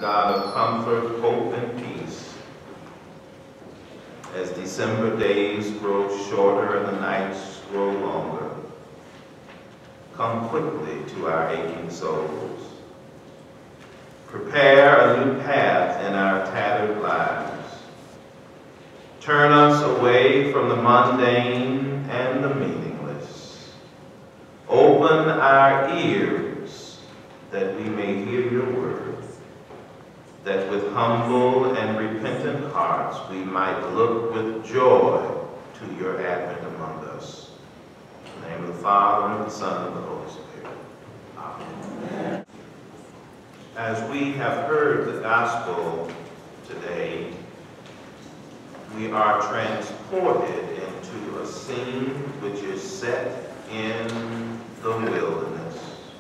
God of comfort, hope, and peace, as December days grow shorter and the nights grow longer, come quickly to our aching souls. Prepare a new path in our tattered lives. Turn us away from the mundane and the meaningless. Open our ears that we may hear your word, that with humble and repentant hearts we might look with joy to your advent among us. In the name of the Father, and of the Son, and of the Holy Spirit. Amen. As we have heard the gospel today, we are transported into a scene which is set in the wilderness.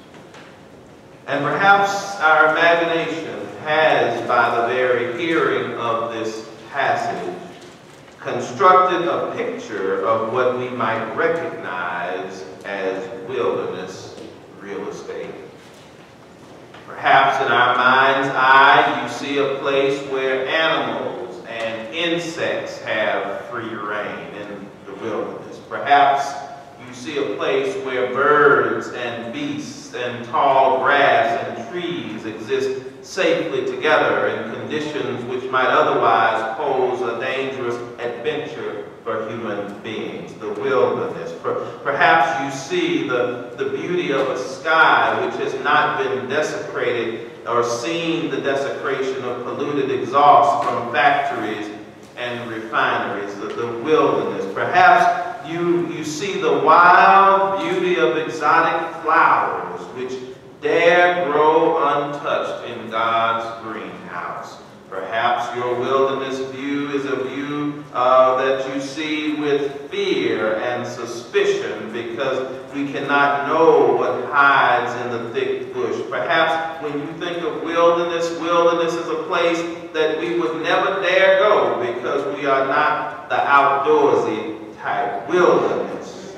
And perhaps our imagination has, by the very hearing of this passage, constructed a picture of what we might recognize as wilderness real estate. Perhaps in our mind's eye, you see a place where animals and insects have free reign in the wilderness. Perhaps you see a place where birds and beasts and tall grass and trees exist safely together in conditions which might otherwise pose a dangerous adventure for human beings, the wilderness. Perhaps you see the beauty of a sky which has not been desecrated or seen the desecration of polluted exhaust from factories and refineries, the wilderness. Perhaps you see the wild beauty of exotic flowers which dare grow untouched in God's greenhouse. Perhaps your wilderness view is a view that you see with fear and suspicion because we cannot know what hides in the thick bush. Perhaps when you think of wilderness, wilderness is a place that we would never dare go because we are not the outdoorsy type wilderness.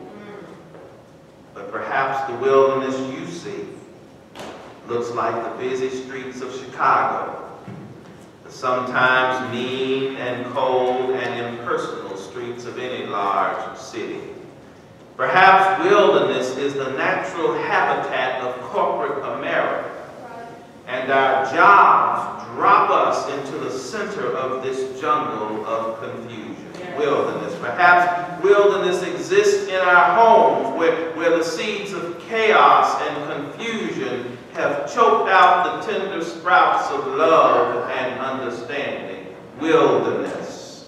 But perhaps the wilderness you see looks like the busy streets of Chicago, the sometimes mean and cold and impersonal streets of any large city. Perhaps wilderness is the natural habitat of corporate America, and our jobs drop us into the center of this jungle of confusion. Wilderness. Perhaps wilderness exists in our homes where the seeds of chaos and confusion have choked out the tender sprouts of love and understanding. Wilderness.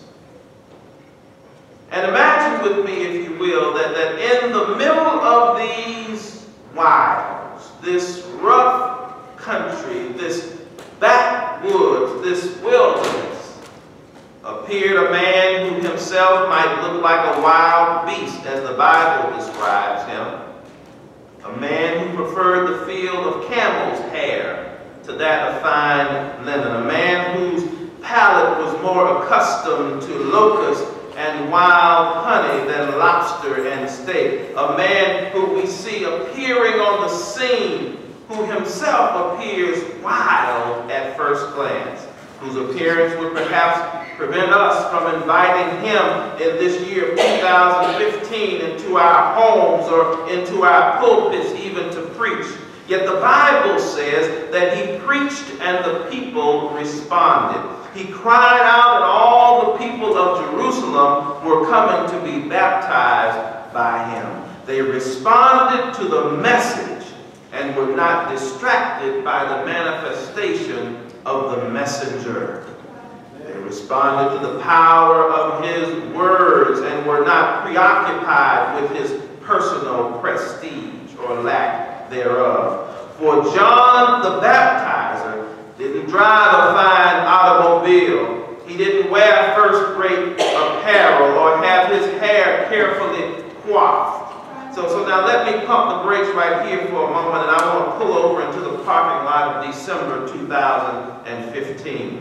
And imagine with me, if you will, that in the middle of these wilds, this rough country, this backwoods, this wilderness, appeared a man who himself might look like a wild beast, as the Bible describes him. A man who preferred the field of camel's hair to that of fine linen. A man whose palate was more accustomed to locust and wild honey than lobster and steak. A man who we see appearing on the scene, who himself appears wild at first glance, whose appearance would perhaps prevent us from inviting him in this year of 2015 into our homes or into our pulpits even to preach. Yet the Bible says that he preached and the people responded. He cried out and all the people of Jerusalem were coming to be baptized by him. They responded to the message and were not distracted by the manifestation of the messenger. They responded to the power of his words and were not preoccupied with his personal prestige or lack thereof. For John the Baptizer didn't drive a fine automobile. He didn't wear first-rate apparel or have his hair carefully coiffed. So now let me pump the brakes right here for a moment, and I want to pull over into the parking lot of December 2015.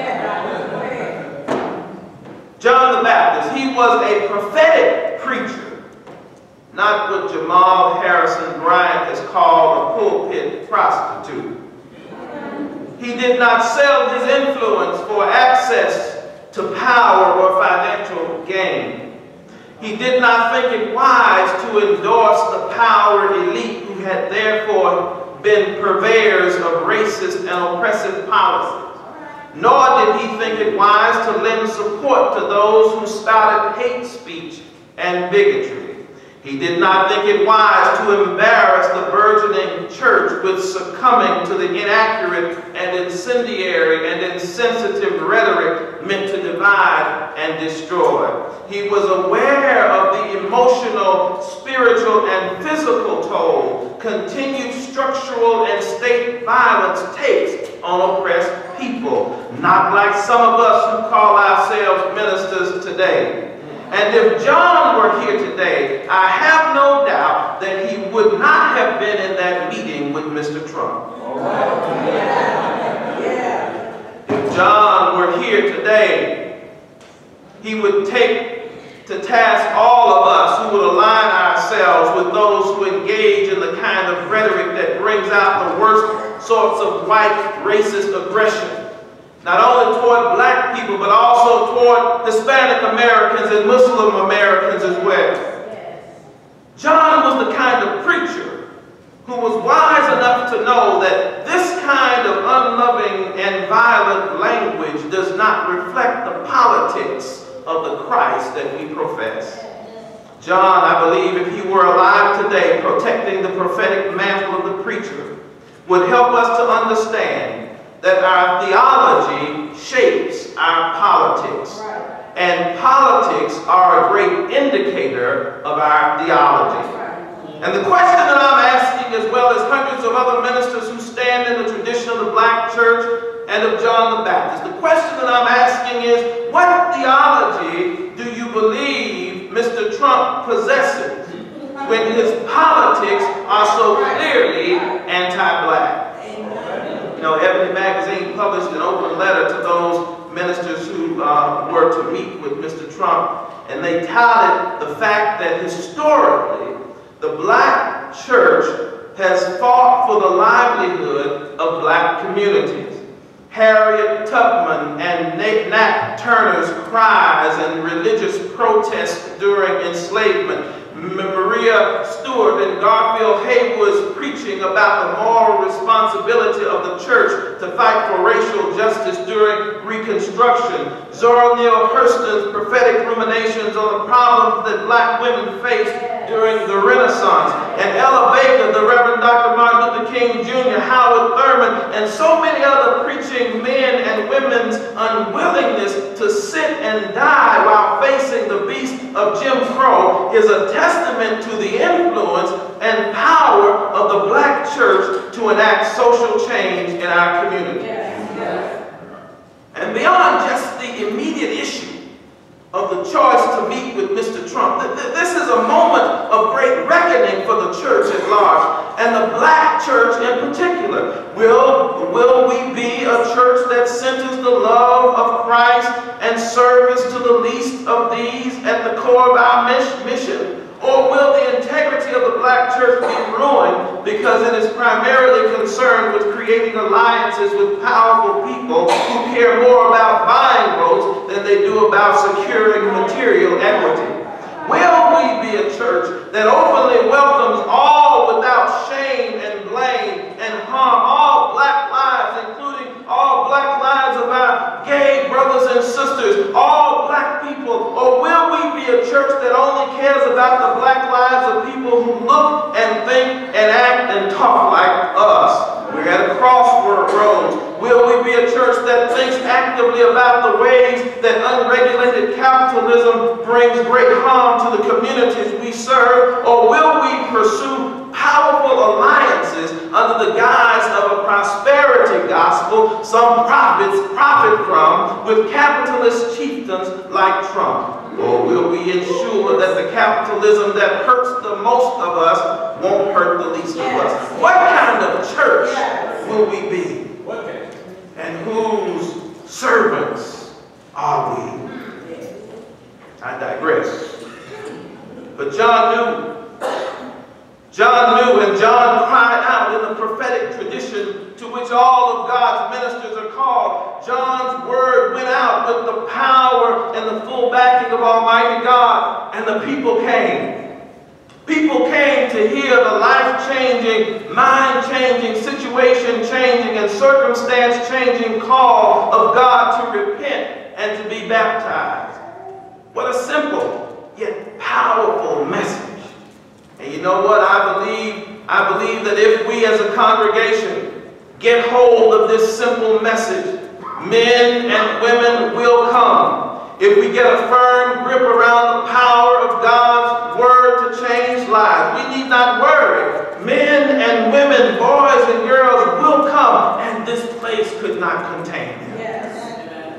John the Baptist, he was a prophetic preacher, not what Jamal Harrison Bryant has called a pulpit prostitute. He did not sell his influence for access to power or financial gain. He did not think it wise to endorse the power elite who had therefore been purveyors of racist and oppressive policies. Nor did he think it wise to lend support to those who spouted hate speech and bigotry. He did not think it wise to embarrass the burgeoning church with succumbing to the inaccurate and incendiary and insensitive rhetoric meant to divide and destroy. He was aware of the emotional, spiritual, and physical toll continued structural and state violence takes on oppressed people, not like some of us who call ourselves ministers today. And if John were here today, I have no doubt that he would not have been in that meeting with Mr. Trump. If John were here today, he would take to task all of us who would align ourselves with those who engage in the kind of rhetoric that brings out the worst sorts of white racist aggression. Not only toward black people, but also toward Hispanic Americans and Muslim Americans as well. John was the kind of preacher who was wise enough to know that this kind of unloving and violent language does not reflect the politics of the Christ that we profess. John, I believe, if he were alive today, protecting the prophetic mantle of the preacher, would help us to understand that our theology shapes our politics. And politics are a great indicator of our theology. And the question that I'm asking, as well as hundreds of other ministers who stand in the tradition of the black church and of John the Baptist, the question that I'm asking is, what theology do you believe Mr. Trump possesses when his politics are so clearly anti-black? You know, Ebony Magazine published an open letter to those ministers who were to meet with Mr. Trump, and they touted the fact that historically the black church has fought for the livelihood of black communities. Harriet Tubman and Nat Turner's cries and religious protests during enslavement, Maria Stewart and Garfield Haywood's preaching about the moral responsibility of the church to fight for racial justice during Reconstruction, Zora Neale Hurston's prophetic ruminations on the problems that black women faced during the Renaissance, and Ella Baker, the Reverend Dr. Martin Luther King Jr., Howard Thurman, and so many other preaching men and women's unwillingness to sit and die while facing the beast of Jim Crow is a testament to the influence and power of the black church to enact social change in our community. And beyond just the immediate issue of the choice to meet with Mr. Trump, this is a moment of great reckoning for the church at large, and the black church in particular. Will we be a church that centers the love of Christ and service to the least of these at the core of our mission? Or will the integrity of the black church be ruined because it is primarily concerned with creating alliances with powerful people who care more about buying votes than they do about securing material equity? Will we be a church that openly welcomes all without shame and blame and harm all black lives, including all black lives of our gay brothers and sisters, all black people? Or will we be a church that only cares about the black lives of people who look and think and act and talk like us? We're at a crossroads. Will we be a church that thinks actively about the ways that unregulated capitalism brings great harm to the communities we serve? Or will we pursue powerful alliances under the guise of a prosperity gospel some prophets profit from with capitalist chieftains like Trump? Or will we ensure that the capitalism that hurts the most of us won't hurt the least of us? What kind of church will we be? And whose servants are we? I digress. But John knew, and John cried out in the prophetic tradition to which all of God's ministers John's word went out with the power and the full backing of Almighty God, and the people came. People came to hear the life-changing, mind-changing, situation-changing, and circumstance-changing call of God to repent and to be baptized. What a simple yet powerful message. And you know what? I believe that if we as a congregation get hold of this simple message, men and women will come. If we get a firm grip around the power of God's word to change lives, we need not worry. Men and women, boys and girls will come, and this place could not contain them. Yes.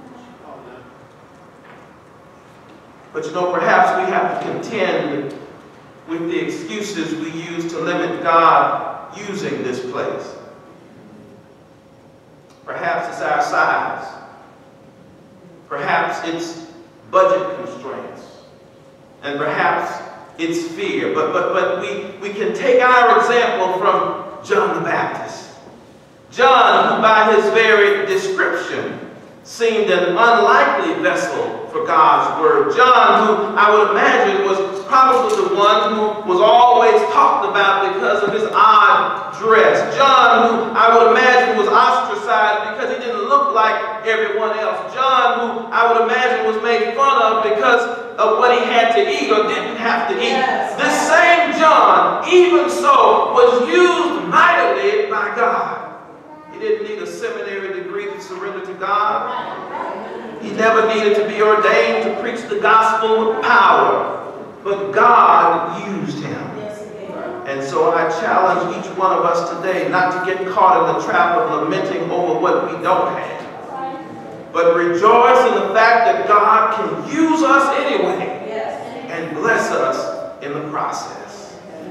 But you know, perhaps we have to contend with the excuses we use to limit God using this place. Perhaps it's our size. Perhaps it's budget constraints. And perhaps it's fear. But we can take our example from John the Baptist. John, who by his very description seemed an unlikely vessel for God's word. John, who I would imagine was probably the one who was always talked about because of his odd dress. John, who I would imagine was ostracized because he didn't look like everyone else. John, who I would imagine was made fun of because of what he had to eat or didn't have to eat. Yes. This same John, even so, was used mightily by God. He didn't need a seminary degree to surrender to God. He never needed to be ordained to preach the gospel with power. But God used him. And so I challenge each one of us today not to get caught in the trap of lamenting over what we don't have, but rejoice in the fact that God can use us anyway and bless us in the process.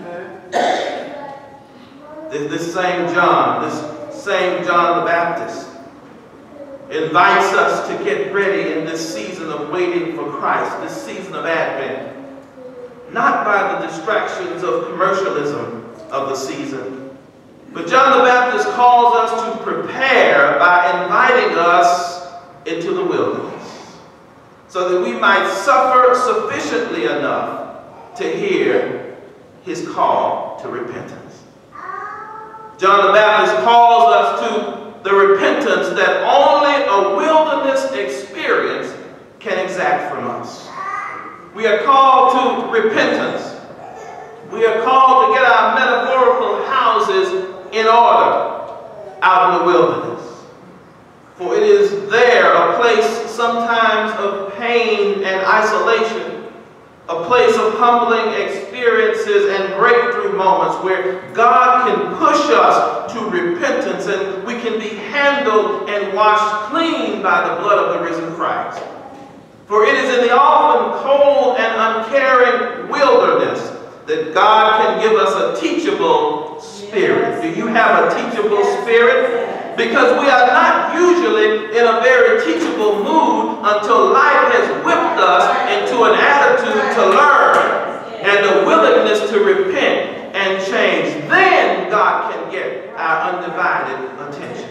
This same John the Baptist invites us to get ready in this season of waiting for Christ, this season of Advent. Not by the distractions of commercialism of the season, but John the Baptist calls us to prepare by inviting us into the wilderness so that we might suffer sufficiently enough to hear his call to repentance. John the Baptist calls us to the repentance that only a wilderness experience can exact from us. We are called to repentance. We are called to get our metaphorical houses in order out in the wilderness. For it is there a place sometimes of pain and isolation, a place of humbling experiences and breakthrough moments where God can push us to repentance and we can be handled and washed clean by the blood of the risen Christ. For it is in the often cold and uncaring wilderness that God can give us a teachable spirit. Do you have a teachable spirit? Because we are not usually in a very teachable mood until life has whipped us into an attitude to learn and a willingness to repent and change. Then God can get our undivided attention.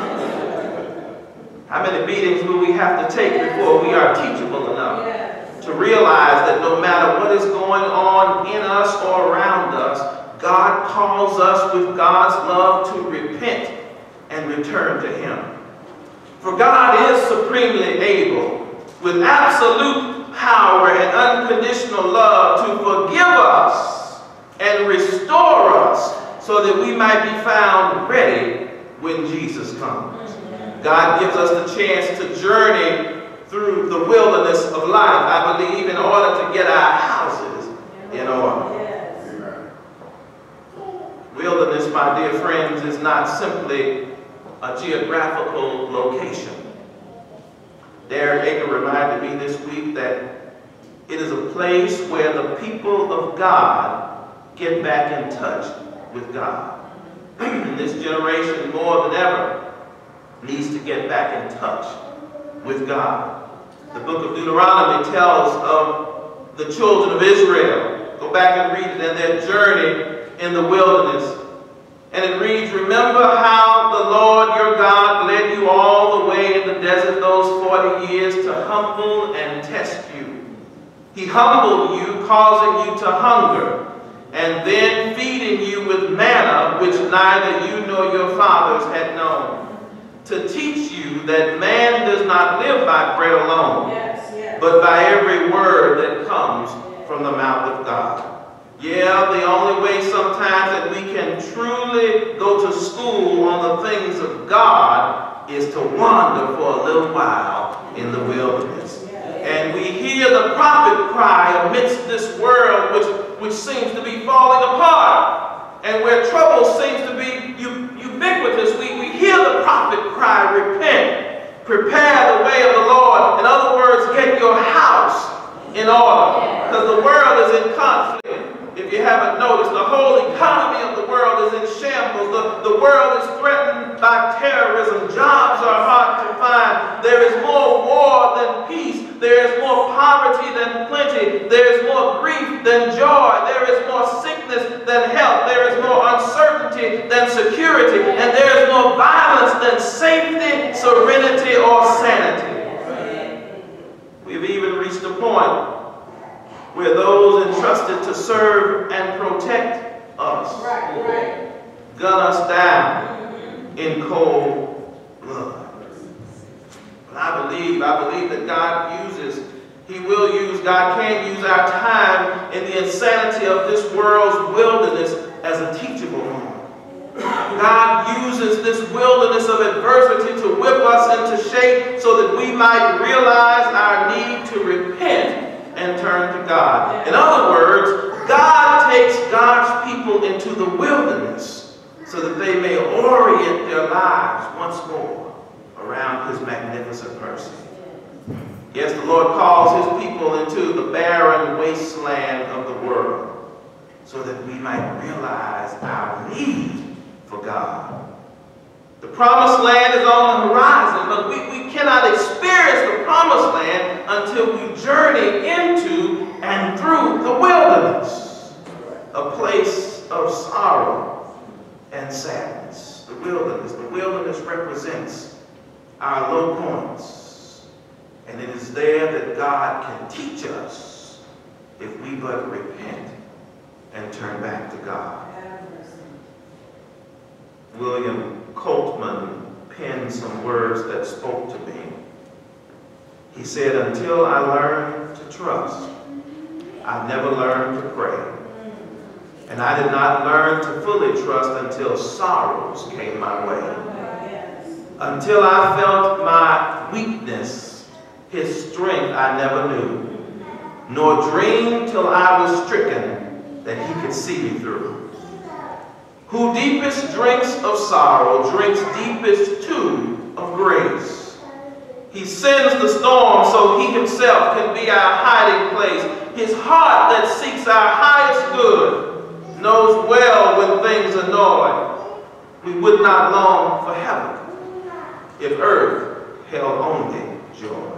How many beatings will we have to take before we are teachable enough to realize that no matter what is going on in us or around us, God calls us with God's love to repent and return to him. For God is supremely able, with absolute power and unconditional love, to forgive us and restore us so that we might be found ready when Jesus comes. God gives us the chance to journey through the wilderness of life, I believe, in order to get our houses in order. Wilderness, my dear friends, is not simply a geographical location. Derek Aker reminded me this week that it is a place where the people of God get back in touch with God. In this generation, more than ever, needs to get back in touch with God. The book of Deuteronomy tells of the children of Israel. Go back and read it, and their journey in the wilderness. And it reads, "Remember how the Lord your God led you all the way He humbled you, causing you to hunger, and then feeding you with manna, which neither you nor your fathers had known, to teach you that man does not live by bread alone, but by every word that comes from the mouth of God. Yeah, the only way sometimes that we can truly go to school on the things of God is to wander for a little while in the wilderness. And we hear the prophet cry amidst this world which seems to be falling apart, and where trouble seems to be ubiquitous. We hear the prophet cry, repent, prepare the way of the Lord. In other words, get your house in order, because the world is in conflict. If you haven't noticed, the whole economy of the world is in shambles. The world is threatened by terrorism. Jobs are hard to find. There is more war than peace. There is more poverty than plenty. There is more grief than joy. There is more sickness than health. There is more uncertainty than security. And there is more violence than safety, serenity, or sanity. We've even reached a point where those entrusted to serve and protect us gun us down in cold blood. But I believe that God can use our time in the insanity of this world's wilderness as a teachable moment. God uses this wilderness of adversity to whip us into shape so that we might realize our need to repent and turn to God. In other words, God takes God's people into the wilderness so that they may orient their lives once more around his magnificent mercy. Yes, the Lord calls his people into the barren wasteland of the world so that we might realize our need for God. The promised land is on the horizon, but we cannot experience the promised land until we journey into and through the wilderness, a place of sorrow and sadness. The wilderness represents our low points, and it is there that God can teach us if we but repent and turn back to God. William Coltman penned some words that spoke to me. He said, until I learned to trust, I never learned to pray. And I did not learn to fully trust until sorrows came my way. Until I felt my weakness, his strength I never knew, nor dreamed till I was stricken that he could see me through. Who deepest drinks of sorrow, drinks deepest too of grace. He sends the storm so he himself can be our hiding place. His heart that seeks our highest good knows well when things annoy. We would not long for heaven if earth held only joy.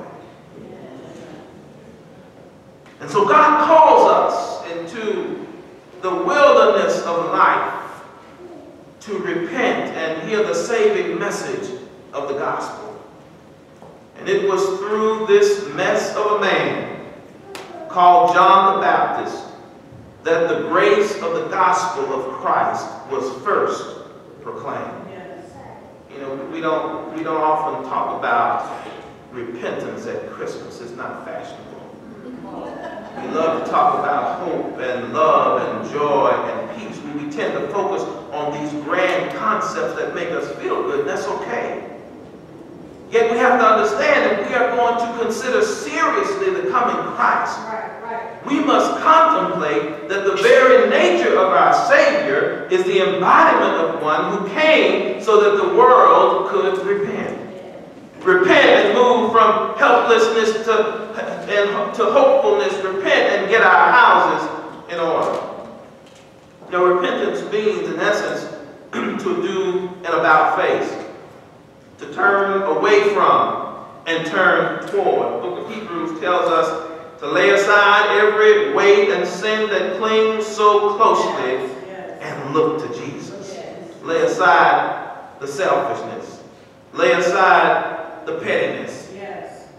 And so God calls us into the wilderness of life to repent and hear the saving message of the gospel. And it was through this mess of a man called John the Baptist that the grace of the gospel of Christ was first proclaimed. You know, we don't often talk about repentance at Christmas. It's not fashionable. We love to talk about hope and love and joy and peace. We tend to focus on these grand concepts that make us feel good, and that's okay. Yet we have to understand that we are going to consider seriously the coming Christ. We must contemplate that the very nature of our Savior is the embodiment of one who came so that the world could repent. Repent and move from helplessness to hopefulness. Repent and get our houses in order. Now, repentance means, in essence, to do an about-face, to turn away from and turn toward. The book of Hebrews tells us to lay aside every weight and sin that clings so closely and look to Jesus. Lay aside the selfishness. Lay aside the pettiness. Lay aside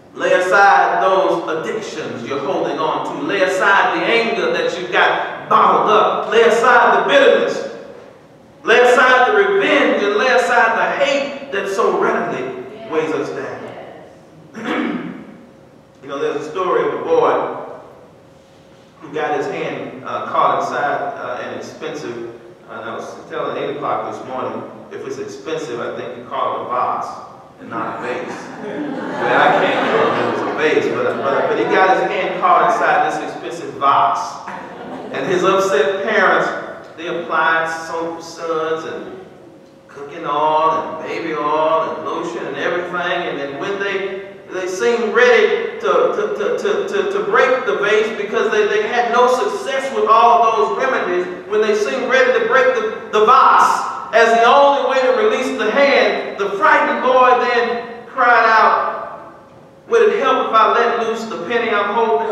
aside those addictions you're holding on to. Lay aside the anger that you've got bottled up. Lay aside the bitterness. Lay aside the revenge, and lay aside the hate that so readily weighs us down. You know, there's a story of a boy who got his hand caught inside an expensive, and I was telling 8 o'clock this morning, if it's expensive, I think you call it a vase and not a vase. Well, I can't tell if it was a vase, but he got his hand caught inside this expensive vase. And his upset parents, they applied soap suds and cooking oil and baby oil and lotion and everything. And then when they seemed ready to break the vase because they had no success with all of those remedies, when they seemed ready to break the vase as the only way to release the hand, the frightened boy then cried out, "Would it help if I let loose the penny I'm holding?"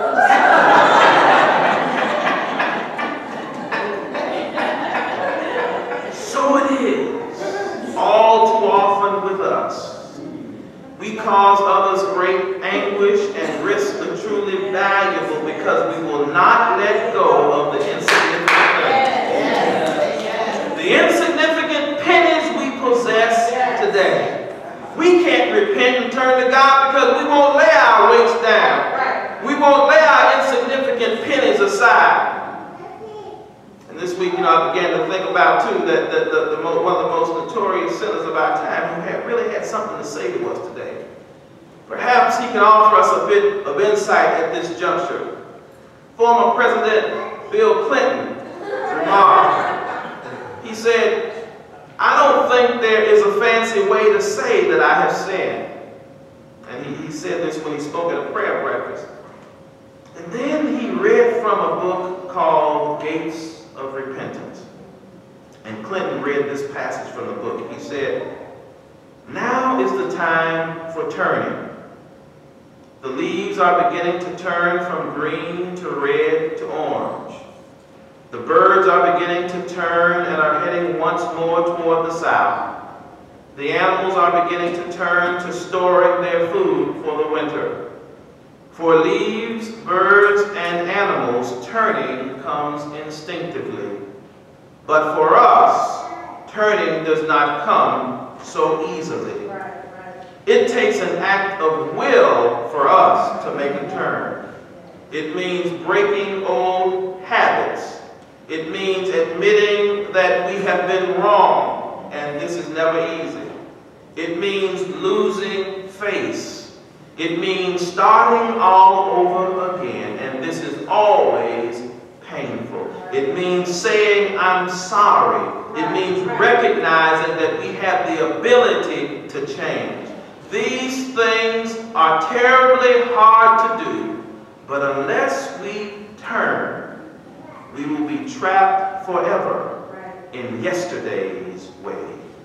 So it is all too often with us. We cause others great anguish and risk the truly valuable because we will not let go of the insignificant things. The insignificant pennies we possess today. We can't repent and turn to God because we won't lay our weights down. We won't lay our insignificant pennies aside. And this week, I began to think about, too, that one of the most notorious sinners of our time who really had something to say to us today. Perhaps he can offer us a bit of insight at this juncture. Former President Bill Clinton remarked, he said, "I don't think there is a fancy way to say that I have sinned." And he said this when he spoke at a prayer breakfast. And then he read from a book called Gates of Repentance. And Clinton read this passage from the book. He said, "Now is the time for turning. The leaves are beginning to turn from green to red to orange. The birds are beginning to turn and are heading once more toward the south. The animals are beginning to turn to storing their food for the winter. For leaves, birds, and animals, turning comes instinctively. But for us, turning does not come so easily. It takes an act of will for us to make a turn. It means breaking old habits. It means admitting that we have been wrong, and this is never easy. It means losing face. It means starting all over again, and this is always painful. It means saying, "I'm sorry." It means recognizing that we have the ability to change. These things are terribly hard to do, but unless we turn, we will be trapped forever in yesterday's ways.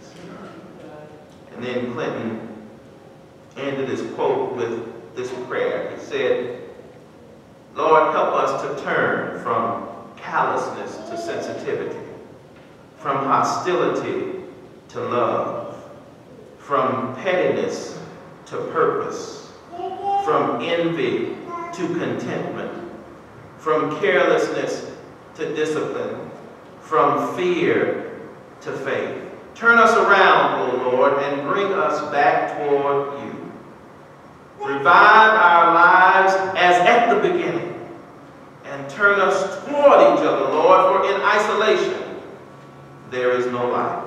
And then Clinton ended his quote with this prayer. He said, "Lord, help us to turn from callousness to sensitivity, from hostility to love, from pettiness to purpose, from envy to contentment, from carelessness to discipline, from fear to faith. Turn us around, O Lord, and bring us back toward you. Revive our lives as at the beginning, and turn us toward each other, Lord, for in isolation there is no life."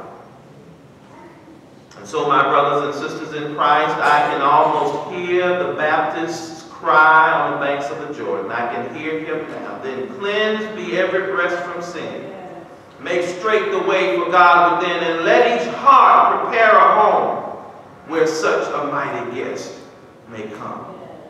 And so, my brothers and sisters in Christ, I can almost hear the Baptist's cry on the banks of the Jordan. I can hear him now. "Then cleanse be every breast from sin. Make straight the way for God within, and let each heart prepare a home where such a mighty guest may come."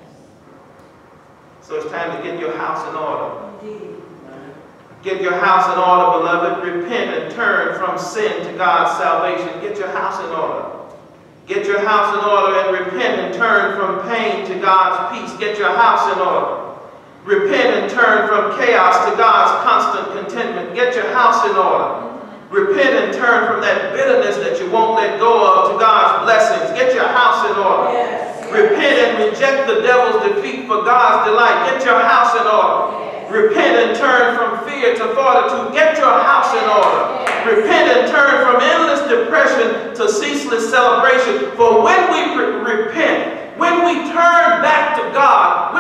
So it's time to get your house in order. Get your house in order, beloved. Repent and turn from sin to God's salvation. Get your house in order. Get your house in order and repent and turn from pain to God's peace. Get your house in order. Repent and turn from chaos to God's constant contentment. Get your house in order. Repent and turn from that bitterness that you won't let go of to God's blessings. Get your house in order. Yes. Repent and reject the devil's defeat for God's delight. Get your house in order. Repent and turn from fear to fortitude. Get your house in order. Repent and turn from endless depression to ceaseless celebration. For when we repent, when we turn back to God,